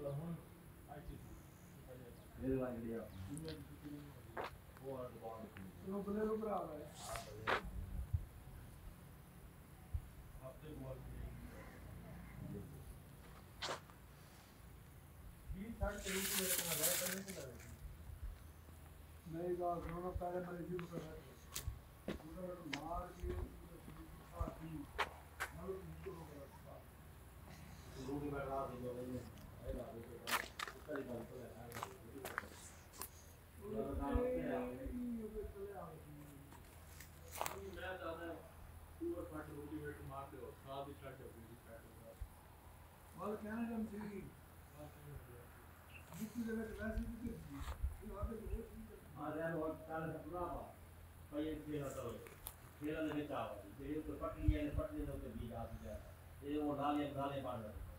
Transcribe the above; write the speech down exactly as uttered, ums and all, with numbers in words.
ਇਹਦੇ ਵਾਂਗ ਜਿਹੜੀ ਆ ਉਹ ਆ ਦੁਕਾਨ ਨੂੰ ਬਲੇ ਨੂੰ ਭਰਾ ਹੈ ਹਫਤੇ ਬਾਅਦ ਵੀ ਸਾਡ ਤਰੀਕ ਮੇਰੇ ਕੋਲ ਹੈ ਕਰਨੇ ਤੇ ਲਗੇ ਨਹੀਂ ਗਾ ਸੁਣੋ ਪਹਿਲੇ ਮੈਂ ਰਿਵਿਊ ਕਰ ਰਿਹਾ ਪੂਰਾ ਮਾਰ ਕੇ ਸਾਥੀ ਨਾਲ ਰਿਵਿਊ ਹੋ ਗਿਆ ਲੋਗ ਮੈਂ ਰਾਤ ਦੇ ਜੋ ਨੇ ਇਹ ਲਾ ਦੇ ਉੱਤਰ ਹੀ ਗੱਲ ਤੋਂ ਹੈ ਉਹ ਨਾਮ ਤੇ ਆ ਉਹ ਚਲੇ ਆ ਮੈਂ ਦਾਦਾ ਪੂਰਾ ਫਟ ਮੋਟੀਵੇਟ ਮਾਰ ਦਿਓ ਸਾਹ ਦੀ ਛੱਡ ਹੋ ਗਈ ਫੈਟ ਵਾਲ ਕਹਿਣਾ ਜਮ ਸੀ ਜਿੱਤੀ ਦੇ ਵਿੱਚ ਵੈਸੇ ਵੀ ਕੀਤੀ ਇਹ ਆਪੇ ਬਹੁਤ ਆ ਰਿਹਾ ਉਹ ਕੱਲ ਪੂਰਾ ਵਾ ਪਈ ਖੇਲਾ ਤਾਂ ਖੇਲਾ ਦੇ ਵਿੱਚ ਆ ਜਿਹੜੀ ਉੱਪਰ ਪੱਟੀ ਹੈ ਪੱਟੀ ਦੇ ਉੱਤੇ ਵੀ ਆ ਗਿਆ ਇਹ ਉਹ ਨਾਲੇ ਨਾਲੇ ਬਣ